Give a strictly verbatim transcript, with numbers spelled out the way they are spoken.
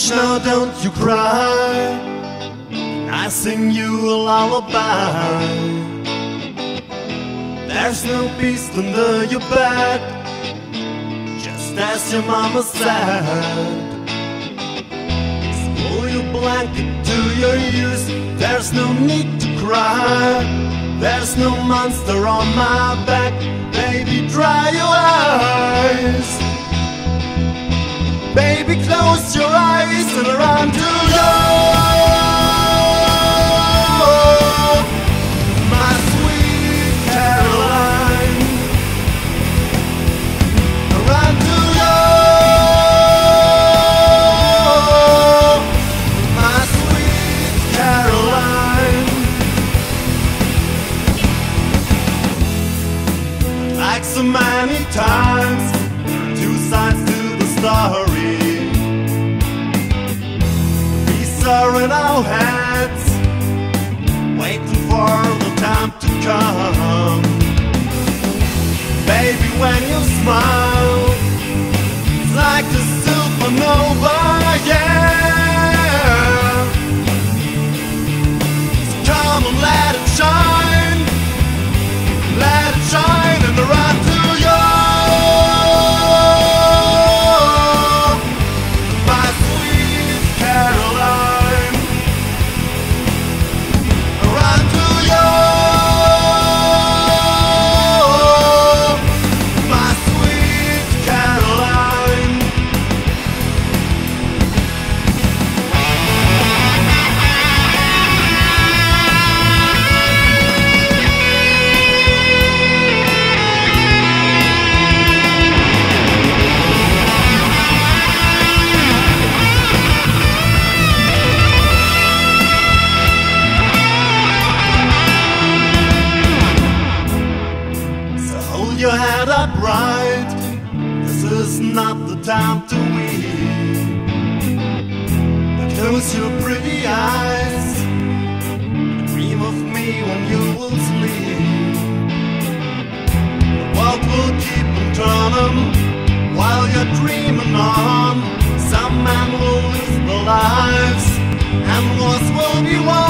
Hush now, don't you cry, I sing you a lullaby. There's no peace under your bed, just as your mama said. Pull your blanket to your ears, there's no need to cry. There's no monster on my back, baby, dry your eyes. Baby, close your eyes and run to love, my sweet Caroline. Run to love, my sweet Caroline. Like so many times, two sides to the story. Are in our heads, waiting for the time to come. Baby, when you smile, it's like a supernova, yeah. So come on, let it shine, let it shine, and run to you, my sweet Caroline. Your head upright, this is not the time to weep. Close your pretty eyes, dream of me when you will sleep. The world will keep on turning while you're dreaming on. Some men will lose their lives and wars will be won.